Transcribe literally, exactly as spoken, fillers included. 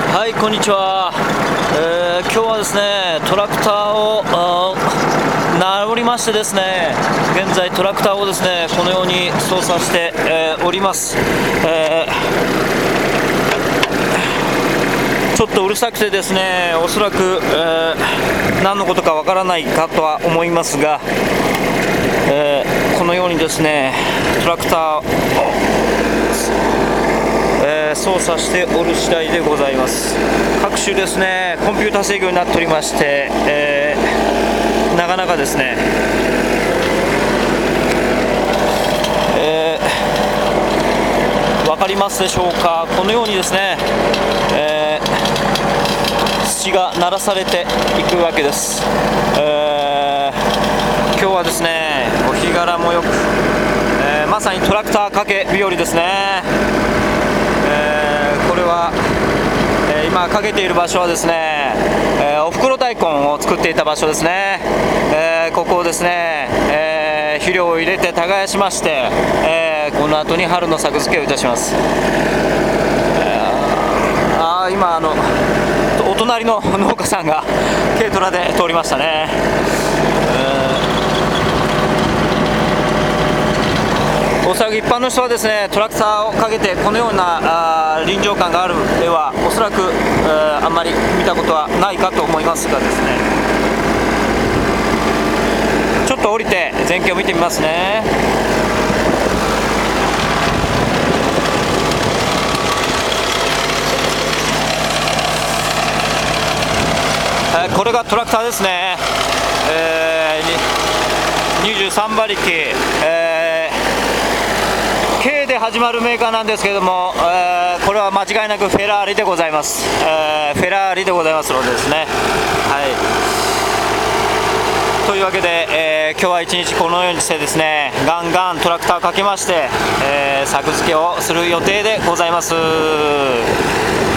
はい、こんにちは。えー、今日はですね、トラクターを直りましてですね、現在トラクターをですね、このように操作して、えー、おります。えー、ちょっとうるさくてですね、おそらく、えー、何のことかわからないかとは思いますが、えー、このようにですね、トラクターをえー、操作しておる次第でございます。各種ですね、コンピューター制御になっておりまして、えー、なかなかですね、えー、分かりますでしょうか。このようにですね、えー、土が鳴らされていくわけです。えー、今日はですね、お日柄もよく、えー、まさにトラクターかけ日和ですね。えー、これは、えー、今かけている場所はですね、えー、おふくろ大根を作っていた場所ですね。えー、ここをですね、えー、肥料を入れて耕しまして、えー、この後に春の作付けをいたします。えー、あー今あのお隣の農家さんが軽トラで通りましたね。えーおそらく一般の人はですね、トラクターをかけてこのようなあ臨場感がある絵はおそらく、えー、あんまり見たことはないかと思いますがですね、ちょっと降りて前景を見てみますね。えー、これがトラクターですね。えー、にじゅうさんばりき、えーK で始まるメーカーなんですけれども、えー、これは間違いなくフェラーリでございます。えー、フェラーリでございますのでですね。はい。というわけで、えー、今日は一日このようにしてですね、ガンガントラクターをかけまして、えー、作付けをする予定でございます。